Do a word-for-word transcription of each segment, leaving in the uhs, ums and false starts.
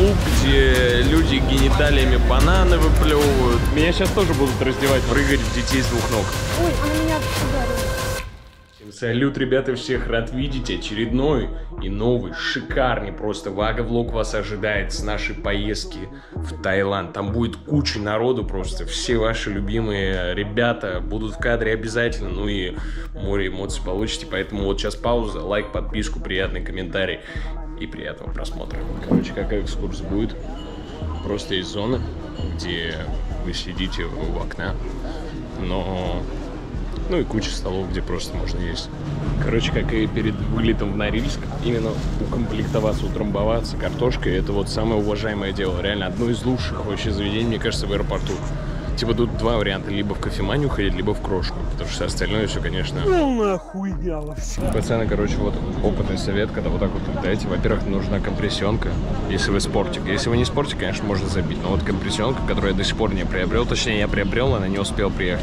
клуб, где люди гениталиями бананы выплевывают. Меня сейчас тоже будут раздевать, прыгать в детей с двух ног. Ой, она меня ударила. Салют, ребята, всех рад видеть. Очередной и новый, шикарный просто Вага-влог вас ожидает с нашей поездки в Таиланд. Там будет куча народу просто. Все ваши любимые ребята будут в кадре обязательно. Ну и море эмоций получите. Поэтому вот сейчас пауза, лайк, подписку, приятный комментарий и приятного просмотра. Короче, какая экскурсия будет? Просто есть зона, где вы сидите у окна, но... Ну и куча столов, где просто можно есть. Короче, как и перед вылетом в Норильск, именно укомплектоваться, утрамбоваться картошкой, это вот самое уважаемое дело. Реально, одно из лучших вообще заведений, мне кажется, в аэропорту. Типа тут два варианта, либо в кофеманию ходить, либо в крошку. Потому что остальное все, конечно... Ну нахуй дело все. Пацаны, короче, вот опытный совет, когда вот так вот летаете. Во-первых, нужна компрессионка, если вы спортик. Если вы не спортик, конечно, можно забить. Но вот компрессионка, которую я до сих пор не приобрел, точнее, я приобрел, она не успел приехать.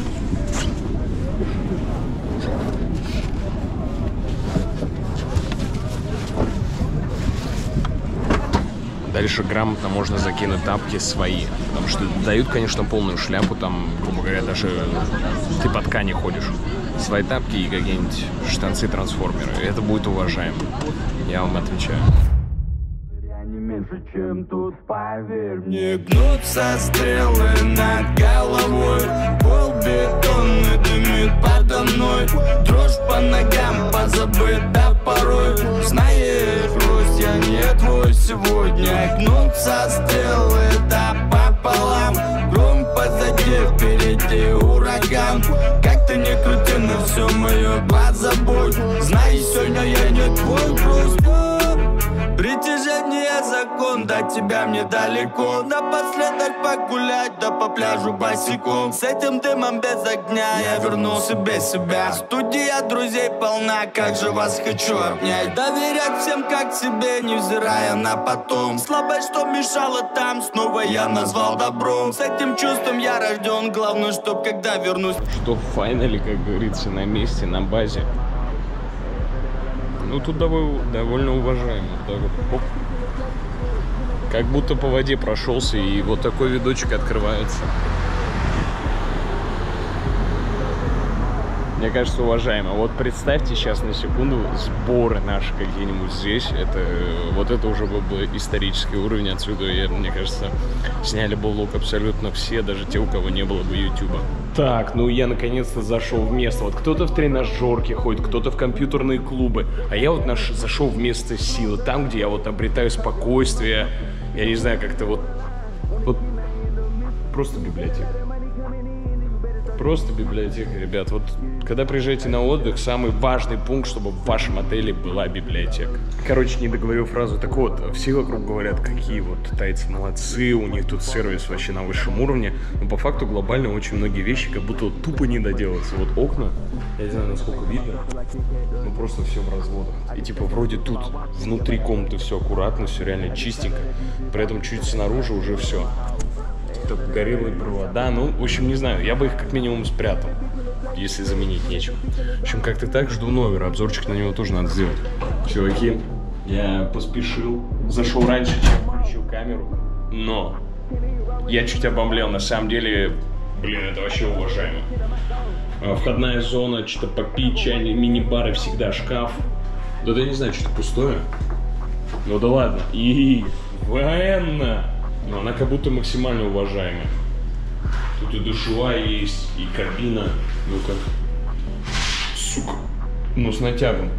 Дальше грамотно можно закинуть тапки свои, потому что дают, конечно, полную шляпу, там, грубо говоря, даже ты по ткани ходишь. Свои тапки и какие-нибудь штанцы-трансформеры. Это будет уважаемо, я вам отвечаю. Чем тут, поверь мне, гнутся стрелы над головой. Пол бетонный дымит подо мной. Дрожь по ногам позабыта порой. Знаешь, Русь, я не твой сегодня. Гнутся стрелы да пополам. Гром позади, впереди ураган. Как ты не крути, но все мое позабудь. Знай, сегодня я не твой просто. Притяжение закон, до тебя мне далеко. Напоследок погулять, да по пляжу босиком. С этим дымом без огня я вернул себе себя. Студия друзей полна, как же вас хочу обнять. Доверять всем как себе, невзирая на потом. Слабость, что мешало там, снова я назвал добром. С этим чувством я рожден, главное, чтоб когда вернусь. Что в файнале, как говорится, на месте, на базе. Ну, тут довольно, довольно уважаемо. Так вот, оп. Как будто по воде прошелся, и вот такой видочек открывается. Мне кажется, уважаемо. Вот представьте сейчас на секунду сборы наши какие-нибудь здесь. Это, вот это уже был бы исторический уровень. Отсюда, я, мне кажется, сняли бы влог абсолютно все, даже те, у кого не было бы ютуба. Так, ну я наконец-то зашел в место. Вот кто-то в тренажерке ходит, кто-то в компьютерные клубы. А я вот наш, зашел в место силы. Там, где я вот обретаю спокойствие. Я не знаю, как-то вот... Вот просто библиотека. Просто библиотека, ребят. Вот когда приезжаете на отдых, самый важный пункт, чтобы в вашем отеле была библиотека. Короче, не договорил фразу. Так вот, все вокруг говорят, какие вот тайцы молодцы, у них тут сервис вообще на высшем уровне. Но по факту глобально очень многие вещи как будто вот тупо не доделаются. Вот окна, я не знаю, насколько видно, ну просто все в разводах. И типа вроде тут внутри комнаты все аккуратно, все реально чистенько. При этом чуть снаружи уже все. Горелые провода, ну, в общем, не знаю, я бы их как минимум спрятал, если заменить нечем. В общем, как-то так, жду номер, обзорчик на него тоже надо сделать. Чуваки, я поспешил, зашел раньше, чем включил камеру, но я чуть обомлел, на самом деле, блин, это вообще уважаемо. Входная зона, что-то попить, чайные мини-бары, всегда шкаф. Да я не знаю, что-то пустое. Ну да ладно, и военно. Но она как будто максимально уважаемая. Тут и душевая есть, и кабина. Ну как, сука, ну с натягом.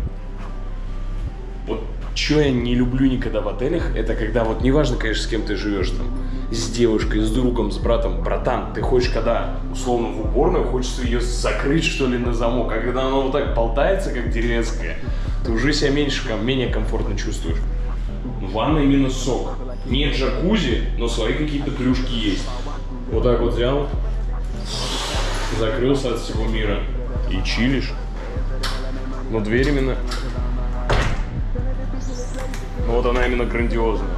Вот что я не люблю никогда в отелях, это когда вот неважно, конечно, с кем ты живешь там, с девушкой, с другом, с братом, братан, ты хочешь, когда условно в уборную, хочется ее закрыть что ли на замок, а когда она вот так болтается, как деревенская, ты уже себя меньше, менее комфортно чувствуешь. Ванна именно сок. Нет джакузи, но свои какие-то плюшки есть. Вот так вот взял, закрылся от всего мира и чилишь. Но дверь именно... Ну вот она именно грандиозная.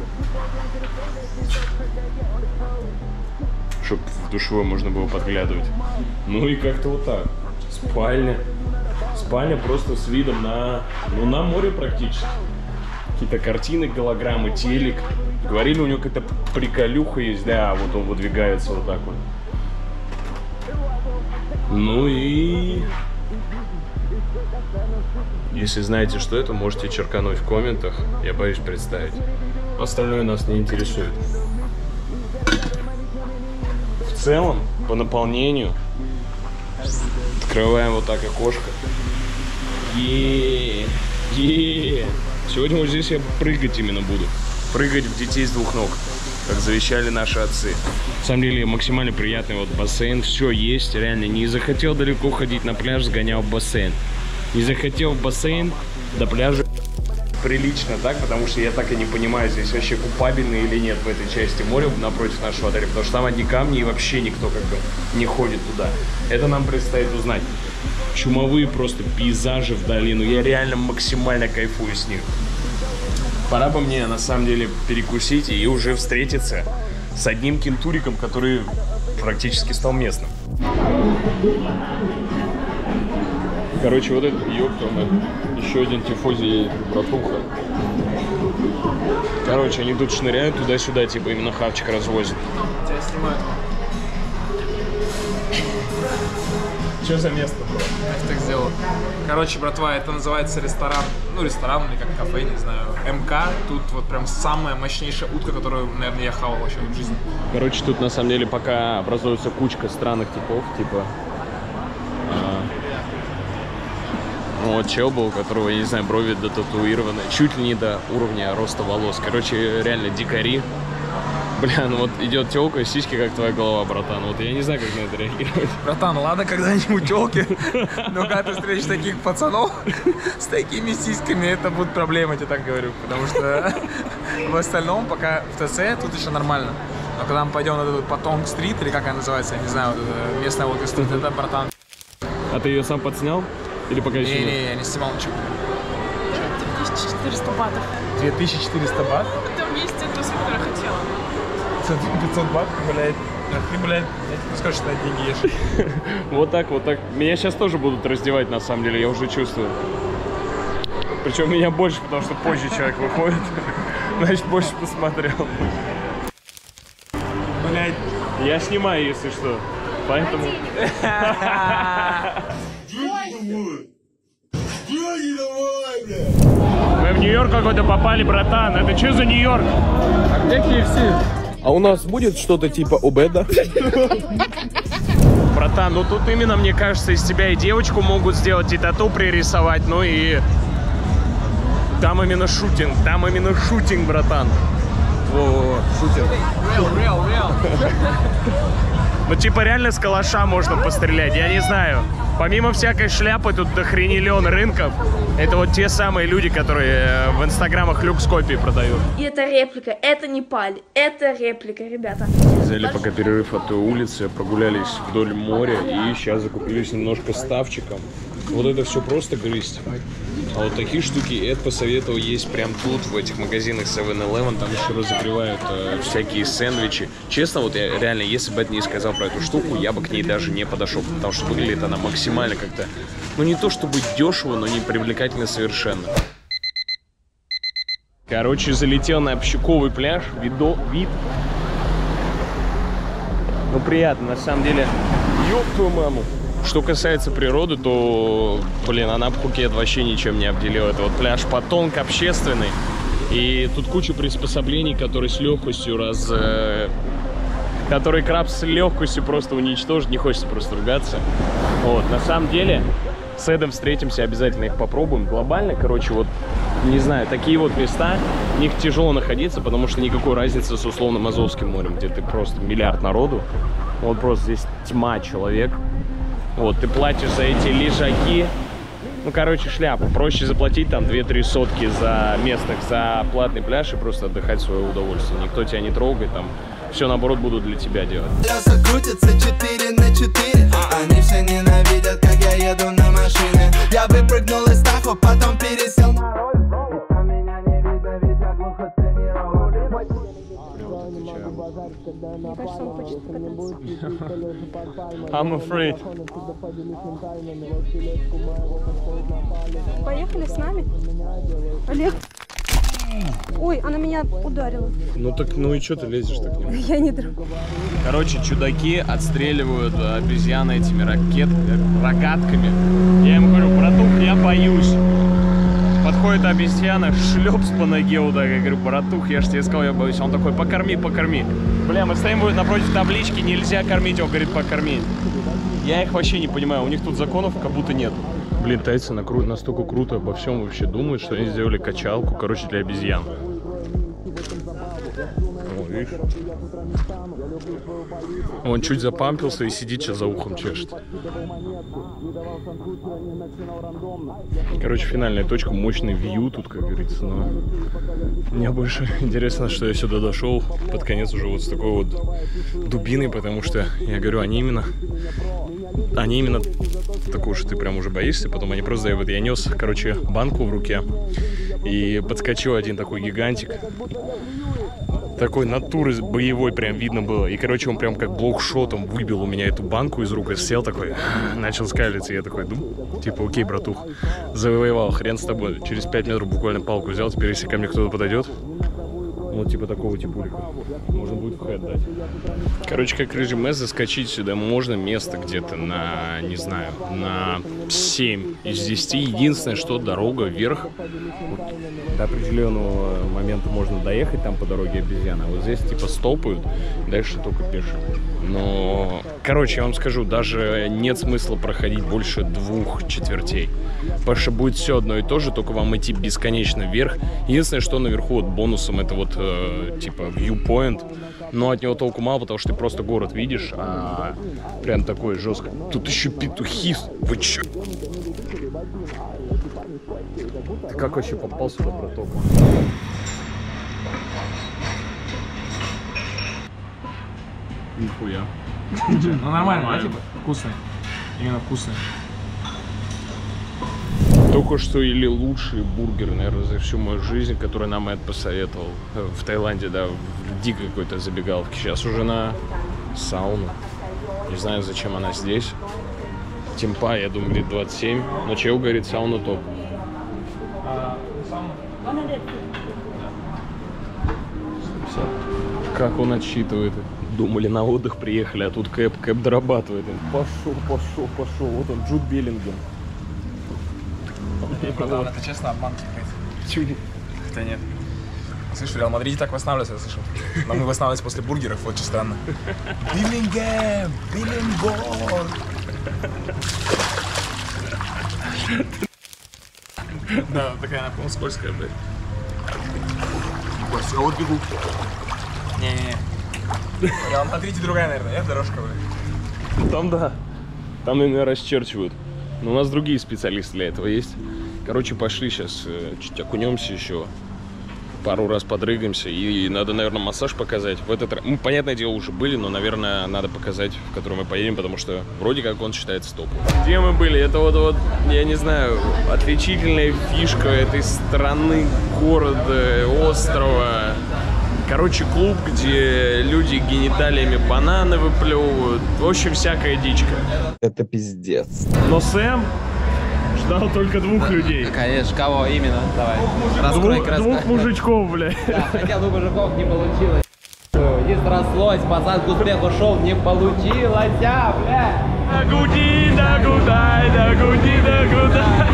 Чтоб в душевой можно было подглядывать. Ну и как-то вот так. Спальня. Спальня просто с видом на... Ну на море практически. Какие-то картины, голограммы, телек. Говорили, у него какая-то приколюха есть, да, вот он выдвигается вот так вот. Ну и... Если знаете, что это, можете черкануть в комментах. Я боюсь представить. Остальное нас не интересует. В целом, по наполнению, открываем вот так окошко. Еее, еее. Сегодня вот здесь я прыгать именно буду. Прыгать в детей с двух ног, как завещали наши отцы. На самом деле максимально приятный вот бассейн. Все есть, реально. Не захотел далеко ходить на пляж, сгонял в бассейн. Не захотел в бассейн, до пляжа прилично, так? Потому что я так и не понимаю, здесь вообще купабельно или нет в этой части моря напротив нашего отеля. Потому что там одни камни и вообще никто как бы не ходит туда. Это нам предстоит узнать. Чумовые просто пейзажи вдали. Ну я реально максимально кайфую с них. Пора бы мне на самом деле перекусить и уже встретиться с одним кентуриком, который практически стал местным. Короче, вот этот ёпта, еще один тифози братуха. Короче, они тут шныряют туда-сюда, типа именно хавчик развозят. Тебя снимают. Что за место было? Я так сделал. Короче, братва, это называется ресторан, ну ресторан или как кафе, не знаю, МК. Тут вот прям самая мощнейшая утка, которую, наверное, я хавал вообще в жизни. Короче, тут на самом деле пока образуется кучка странных типов, типа... Вот чел был, у которого, я не знаю, брови дотатуированы, чуть ли не до уровня роста волос. Короче, реально дикари. Бля, ну вот идет телка, сиськи как твоя голова, братан. Вот я не знаю, как на это реагировать. Братан, ладно, когда-нибудь телки, но когда ты встретишь таких пацанов с такими сиськами, это будут проблемы, я так говорю. Потому что в остальном, пока в ТЦ, тут еще нормально. Но когда мы пойдем на этот Патонг-стрит, или как она называется, я не знаю, вот это местная Волга-стрит, это, братан. А ты ее сам подснял? Или пока еще Не, нет? не, я не снимал ничего. две тысячи четыреста батов. две тысячи четыреста бат? Там есть тусовка, которую хотела. пятьсот бат, блядь. Ты, блядь, я тебе скажу, что ты деньги ешь. Вот так, вот так. Меня сейчас тоже будут раздевать, на самом деле, я уже чувствую. Причем меня больше, потому что позже человек выходит. Значит, больше посмотрел. Блядь, я снимаю, если что. Поэтому... Мы в Нью-Йорк какой-то попали, братан. Это что за Нью-Йорк? А где кей эф си? А у нас будет что-то типа Убеда? Братан, ну тут именно, мне кажется, из тебя и девочку могут сделать, и тату пририсовать, ну и... Там именно шутинг, там именно шутинг, братан. Во-во-во, шутинг. Real, real, real. Ну типа реально с калаша можно пострелять, я не знаю. Помимо всякой шляпы, тут дохренелен рынков. Это вот те самые люди, которые в инстаграмах люкс-копии продают. И это реплика, это не паль, это реплика, ребята. Взяли пока перерыв от той улицы, прогулялись вдоль моря и сейчас закупились немножко ставчиком. Вот это все просто грызть. А вот такие штуки Эд посоветовал есть прям тут, в этих магазинах севен элевен. Там еще разогревают э, всякие сэндвичи. Честно, вот я реально, если бы Эд не сказал про эту штуку, я бы к ней даже не подошел. Потому что выглядит она максимально как-то, ну не то чтобы дешево, но не привлекательно совершенно. Короче, залетел на общаковый пляж. Видо, вид. Ну приятно, на самом деле. Ёб твою маму. Что касается природы, то, блин, она Пхукет вообще ничем не обделил. Это вот пляж Патонг общественный. И тут куча приспособлений, которые с легкостью раз... Э, который краб с легкостью просто уничтожит. Не хочется просто ругаться. Вот, на самом деле, с Эдом встретимся, обязательно их попробуем. Глобально, короче, вот, не знаю, такие вот места, в них тяжело находиться, потому что никакой разницы с условным Азовским морем, где ты просто миллиард народу. Вот просто здесь тьма человек. Вот, ты платишь за эти лежаки. Ну, короче, шляпа. Проще заплатить там две-три сотки за местных, за платный пляж и просто отдыхать в свое удовольствие. Никто тебя не трогает, там все, наоборот, будут для тебя делать. Крутится четыре на четыре. Они все ненавидят, как я еду на машине. Я выпрыгнул из Тахо, потом пересел на роль. Мне кажется, он хочет кататься. I'm afraid. Поехали с нами? Олег. Ой, она меня ударила. Ну так, ну и что ты лезешь так? Я не трогаю. Короче, чудаки отстреливают обезьяны этими ракет, рогатками. Я им говорю, братух, я боюсь. Подходит обезьяна, шлепс по ноге вот так. Я говорю, братух, я же тебе сказал, я боюсь. Он такой, покорми, покорми. Бля, мы стоим напротив таблички, нельзя кормить. Он говорит, покорми. Я их вообще не понимаю, у них тут законов как будто нет. Блин, тайцы накру... настолько круто обо всем вообще думают, что они сделали качалку, короче, для обезьян. О, видишь? Он чуть запампился и сидит, сейчас за ухом чешет. Короче, финальная точка, мощный вью тут, как говорится, но мне больше интересно, что я сюда дошел под конец уже вот с такой вот дубиной, потому что, я говорю, они именно, они именно такого, что ты прям уже боишься, потом они просто дают. Я нес, короче, банку в руке, и подскочил один такой гигантик, такой натуры боевой прям видно было. И, короче, он прям как блокшотом выбил у меня эту банку из рук и сел такой, начал скалиться. И я такой, ну, типа, окей, братух, завоевал, хрен с тобой. Через пять метров буквально палку взял, теперь если ко мне кто-то подойдет, вот типа такого типулика, можно будет в хэт дать. Короче, как резюме, заскочить сюда можно место где-то на, не знаю, на семь из десяти. Единственное, что дорога вверх. Вот, до определенного момента можно доехать там по дороге обезьяны. А вот здесь типа стопают, дальше только пешим. Но, короче, я вам скажу, даже нет смысла проходить больше двух четвертей. Потому что будет все одно и то же, только вам идти бесконечно вверх. Единственное, что наверху вот бонусом, это вот э, типа viewpoint. Но от него толку мало, потому что ты просто город видишь, а прям такой жестко. Тут еще петухи. Вы че? Ты как вообще попал сюда, браток? Нихуя. Ну нормально, да, типа? Вкусный. Именно вкусный. Только что или лучший бургер, наверное, за всю мою жизнь, который нам Эд посоветовал в Таиланде, да, в дикой какой-то забегаловке. Сейчас уже на сауну. Не знаю, зачем она здесь. Темпа, я думаю, лет двадцать семь. Но чел говорит, сауна топ. Как он отсчитывает? Думали, на отдых приехали, а тут Кэп, Кэп дорабатывает. Пошел, пошел, пошел. Вот он, Джуд Беллингем. Братан, это честно обман какой-то. Чуди. Хотя нет. Слышь, в Реал Мадриде так восстанавливаются, я слышал. Но мы восстанавливались после бургеров, вот что странно. Биллингем! Биллингор! Да, такая она, по-моему, скользкая, блядь. А вот бегу. Не-не-не. Реал Мадриде другая, наверное, нет? Дорожка, блядь. Там да. Там, наверное, расчерчивают. Но у нас другие специалисты для этого есть. Короче, пошли сейчас, чуть окунемся еще. Пару раз подрыгаемся. И надо, наверное, массаж показать. В этот раз, ну, понятное дело, уже были, но, наверное, надо показать, в который мы поедем, потому что вроде как он считается топовым. Где мы были? Это вот, вот, я не знаю, отличительная фишка этой страны, города, острова. Короче, клуб, где люди гениталиями бананы выплевывают. В общем, всякая дичка. Это пиздец. Но Сэм ждал только двух людей. Конечно, кого именно? Давай. Раскрой Двух, краска. двух мужичков, бля. Да, хотя бы мужиков не получилось. Не срослось, пацан к успеху шел, не получилось, а, бля. Да гуди, да гудай, да гуди, да гудай.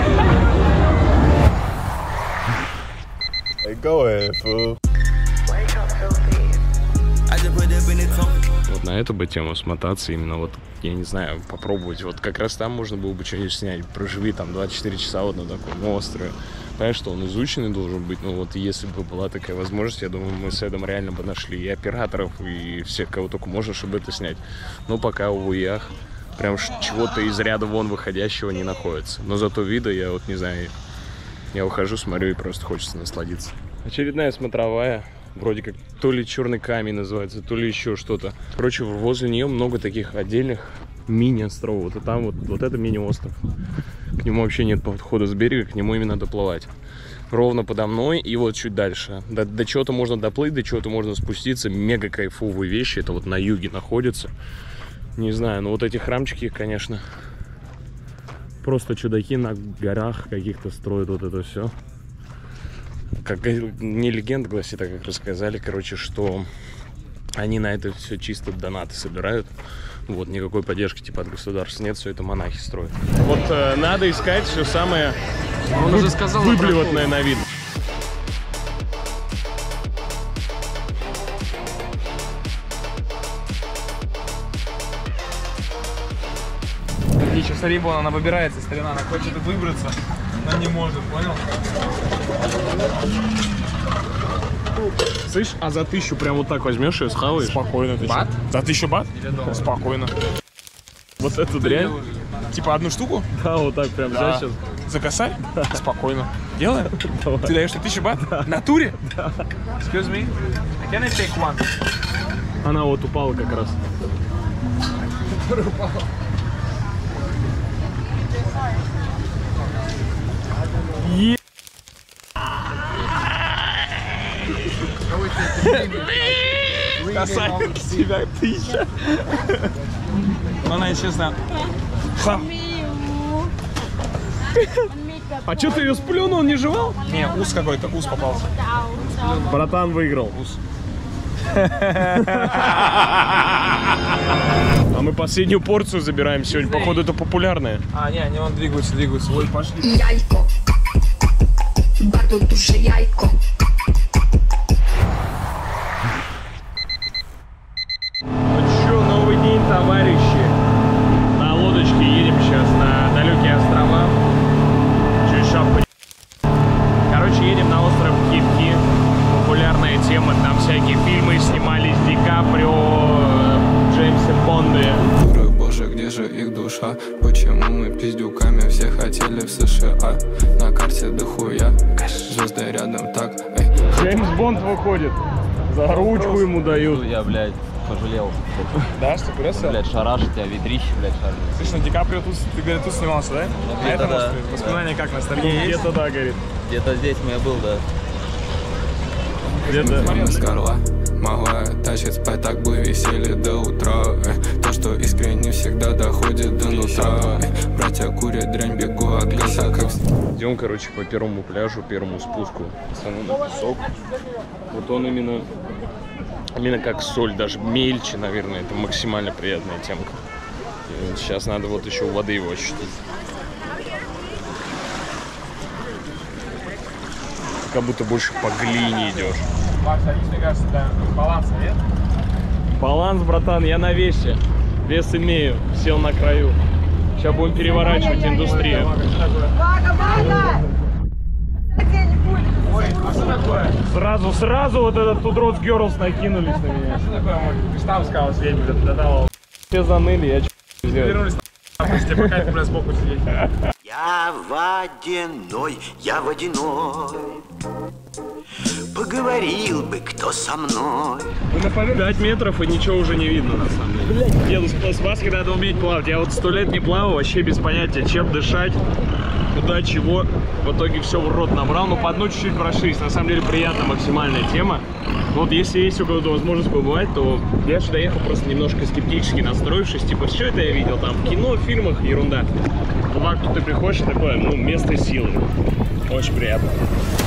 Вот на эту бы тему смотаться, именно вот, я не знаю, попробовать. Вот как раз там можно было бы что-нибудь снять. Проживи там двадцать четыре часа вот на таком острове. Понятно, что он изученный должен быть, но вот если бы была такая возможность, я думаю, мы с Эдом реально бы нашли и операторов, и всех, кого только можно, чтобы это снять. Но пока в Уях прям чего-то из ряда вон выходящего не находится. Но зато вида, я вот не знаю, я ухожу, смотрю и просто хочется насладиться. Очередная смотровая. Вроде как то ли черный камень называется, то ли еще что-то. Короче, возле нее много таких отдельных мини-островов. Вот и там вот, вот это мини-остров. К нему вообще нет подхода с берега, к нему именно доплывать. Ровно подо мной и вот чуть дальше. До, до чего-то можно доплыть, до чего-то можно спуститься. Мега кайфовые вещи. Это вот на юге находится. Не знаю, но вот эти храмчики, конечно, просто чудаки на горах каких-то строят вот это все. как не легенда гласит, а как рассказали, короче, что они на это все чисто донаты собирают. Вот, никакой поддержки типа от государства нет, все это монахи строят. Вот э, надо искать все самое Он уже сказал выблевотное на вид. Сейчас Рибон, она выбирается, старина, она хочет выбраться, но не может, понял? Слышь, а за тысячу прям вот так возьмешь и схаваешь? Спокойно. Ты бат? За тысячу бат? Спокойно. Вот эту дрянь? Типа одну штуку? Да, вот так прям Да. взять сейчас. За косарь? Спокойно. Делаем? Давай. Ты даешь тысячу бат? В натуре? Excuse me? Can I take one? Она вот упала как раз. Е- Косарь себя тысяча. Но она, естественно... Ха. А что ты ее сплюнул, не жевал? Не, ус какой-то, ус попался. Братан выиграл. А мы последнюю порцию забираем сегодня. Походу, это популярное. А, не, они вон двигаются, двигаются. Ой, пошли. Яйко, батон душе яйко. Ну чё, новый день, товарищи. На лодочке едем сейчас на далекие острова. Чуть шапку. Короче, едем на остров Кипки. Популярная тема. Там всякие фильмы снимались. Ди Каприо, Джеймсы Бонды. Дура, боже, где же их душа? Почему мы пиздюками все хотели в США? На карте дохуя, звезды рядом так, эй. Джеймс Бонд выходит. За ручку ему дают. Я, блядь, пожалел. Да, что курился? Блядь, шарашит тебя, ветрище, блядь, шарит. Слышь, на Ди Каприо тут, ты, говоришь, тут снимался, да? Ну, На где-то этом да. острове? Воспоминания как, ностальгия есть? Где-то да, говорит. Где-то здесь я был, да. Где-то. Мама с горла могла тащить спать, так бы висели до утра, эй. То, что искренне всегда доходит до нутра, эй. Братья курят дрянь, бегу от газа, как... Идем, короче, по первому пляжу, первому спуску. Пацаны, на песок. Вот он именно, именно как соль, даже мельче, наверное. Это максимально приятная темка. И сейчас надо вот еще у воды его ощутить. Как будто больше по глине идешь. Макс, садись, мне кажется, да, баланса нет? Баланс, братан, я на весе. Вес имею, сел на краю. Сейчас будем переворачивать индустрию. Ой, а что такое? Сразу, сразу вот этот Two Drops Girls накинулись на меня. Что такое, мой? Ты ж там сказал, съедь, блядь, додавал. Все заныли, я что сделать? Вернулись на пусть тебе пока, блядь, сбоку сидеть. Я водяной, я водяной. Поговорил бы кто со мной. Пять метров и ничего уже не видно на самом деле. Деду, с маской надо уметь плавать. Я вот сто лет не плавал, вообще без понятия, чем дышать, куда, чего. В итоге все в рот набрал, но по дну чуть-чуть прошлись. На самом деле приятная максимальная тема. Вот если есть у кого-то возможность побывать, то я сюда ехал просто немножко скептически настроившись. Типа, что это я видел там в кино, в фильмах, ерунда. По факту ты приходишь и такое, ну, место силы. Очень приятно.